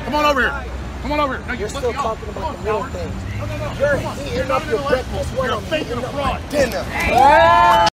Come on over here. Come on over here. No, you're still talking about the real thing. No. You're eating up your breakfast. You're a fake and a fraud. Dinner.